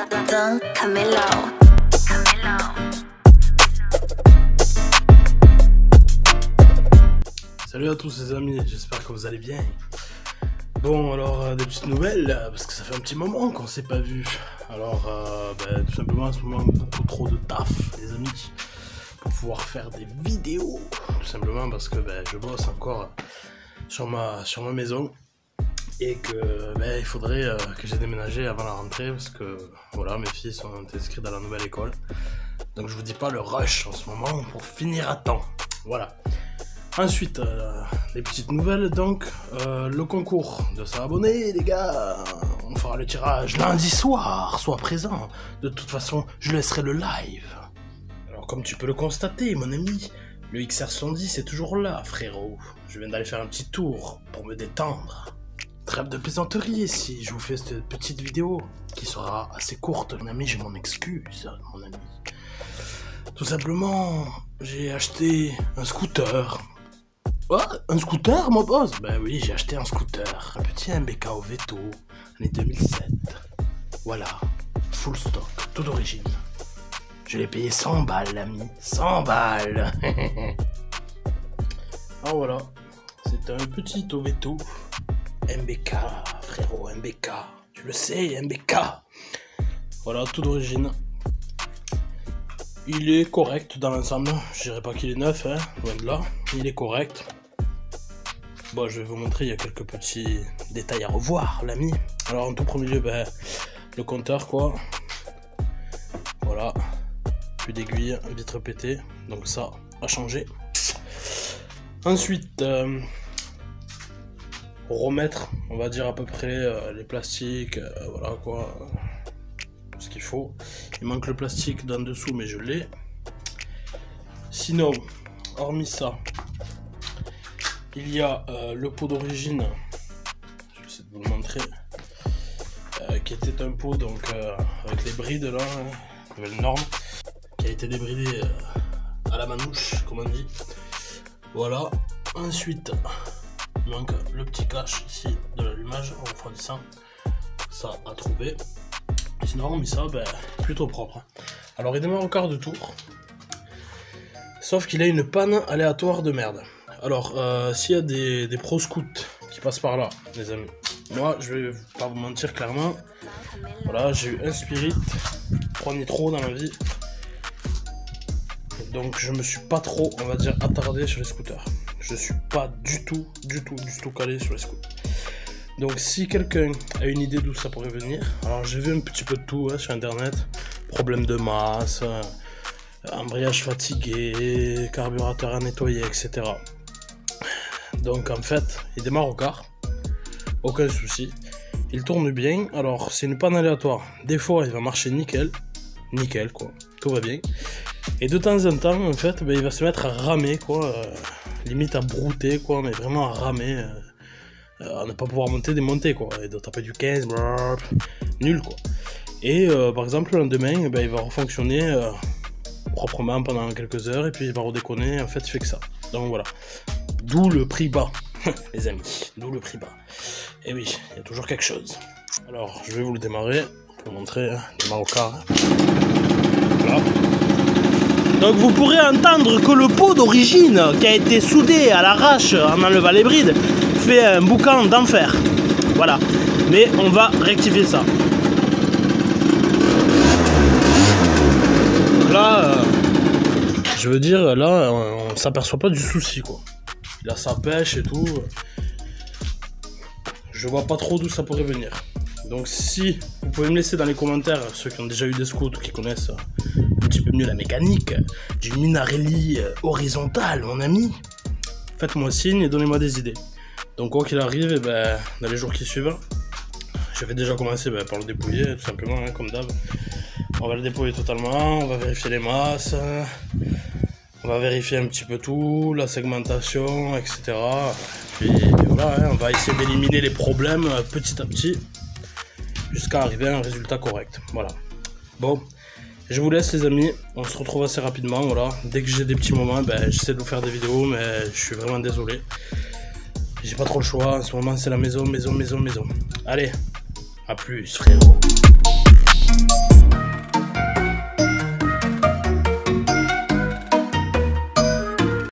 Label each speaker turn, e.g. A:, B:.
A: Don Camilo.
B: Salut à tous les amis, j'espère que vous allez bien. Bon alors des petites nouvelles, parce que ça fait un petit moment qu'on s'est pas vu. Alors tout simplement en ce moment beaucoup trop de taf les amis, pour pouvoir faire des vidéos. Tout simplement parce que je bosse encore sur ma maison. Et que il faudrait que j'ai déménagé avant la rentrée, parce que voilà, mes filles sont inscrites dans la nouvelle école. Donc je vous dis pas le rush en ce moment pour finir à temps. Voilà. Ensuite, les petites nouvelles, donc, le concours de s'abonner, les gars, on fera le tirage lundi soir, sois présent. De toute façon, je laisserai le live. Alors, comme tu peux le constater, mon ami, le XR110 est toujours là, frérot. Je viens d'aller faire un petit tour pour me détendre. Trêve de plaisanterie ici, je vous fais cette petite vidéo qui sera assez courte, mon ami, je m'en excuse, mon ami. Tout simplement, j'ai acheté un scooter. Oh, un scooter, mon boss? Ben oui, j'ai acheté un scooter. Un petit MBK au Veto, année 2007. Voilà, full stock, tout d'origine. Je l'ai payé 100 balles, l'ami. 100 balles. Ah voilà, c'est un petit Oveto. MBK, frérot, MBK. Tu le sais, MBK. Voilà, tout d'origine. Il est correct dans l'ensemble. Je dirais pas qu'il est neuf, hein, loin de là. Il est correct. Bon, je vais vous montrer, il y a quelques petits détails à revoir, l'ami. Alors, en tout premier lieu, le compteur, quoi. Voilà. Plus d'aiguille, vitre pétée. Donc ça, à changer. Ensuite, remettre, on va dire à peu près les plastiques, voilà quoi. Ce qu'il faut. Il manque le plastique d'en dessous, mais je l'ai. Sinon, hormis ça, il y a le pot d'origine, je vais essayer de vous le montrer, qui était un pot donc avec les brides là, nouvelle norme, qui a été débridé à la manouche, comme on dit. Voilà. Ensuite, il manque le petit cache ici de l'allumage en refroidissant. Ça à trouver. Sinon, mais ça, plutôt propre. Alors, il démarre au quart de tour. Sauf qu'il a une panne aléatoire de merde. Alors, s'il y a des pro scouts qui passent par là, les amis, moi, je vais pas vous mentir clairement. Voilà, j'ai eu un Spirit, 3 nitro dans ma vie. Donc, je me suis pas trop, on va dire, attardé sur les scooters. Je suis pas du tout calé sur les scooters. Donc si quelqu'un a une idée d'où ça pourrait venir, alors j'ai vu un petit peu de tout sur internet, problème de masse, embrayage fatigué, carburateur à nettoyer, etc. Donc en fait, il démarre au quart, aucun souci, il tourne bien, alors c'est une panne aléatoire, des fois il va marcher nickel quoi, tout va bien, et de temps en temps en fait il va se mettre à ramer quoi, limite à brouter quoi, mais vraiment à ramer, à ne pas pouvoir monter, démonter quoi, et de taper du 15, nul quoi. Et par exemple le lendemain, il va refonctionner proprement pendant quelques heures, et puis il va redéconner, en fait il fait que ça. Donc voilà, d'où le prix bas, les amis, d'où le prix bas. Et oui, il y a toujours quelque chose. Alors je vais vous le démarrer, pour vous montrer, démarre au quart. Voilà. Donc vous pourrez entendre que le pot d'origine, qui a été soudé à l'arrache en enlevant les brides, fait un boucan d'enfer. Voilà. Mais on va rectifier ça. Donc là, je veux dire, là, on s'aperçoit pas du souci, quoi. Il a sa pêche et tout. Je vois pas trop d'où ça pourrait venir. Donc si vous pouvez me laisser dans les commentaires, ceux qui ont déjà eu des scouts ou qui connaissent un petit peu mieux la mécanique du Minarelli horizontal, mon ami, faites-moi signe et donnez-moi des idées. Donc quoi qu'il arrive, dans les jours qui suivent, je vais déjà commencer par le dépouiller, tout simplement, comme d'hab. On va le dépouiller totalement, on va vérifier les masses, on va vérifier un petit peu tout, la segmentation, etc. Puis voilà, on va essayer d'éliminer les problèmes petit à petit, jusqu'à arriver à un résultat correct. Voilà. Bon, je vous laisse les amis, on se retrouve assez rapidement, voilà. Dès que j'ai des petits moments, j'essaie de vous faire des vidéos, mais je suis vraiment désolé. J'ai pas trop le choix, en ce moment c'est la maison. Allez, à plus frérot.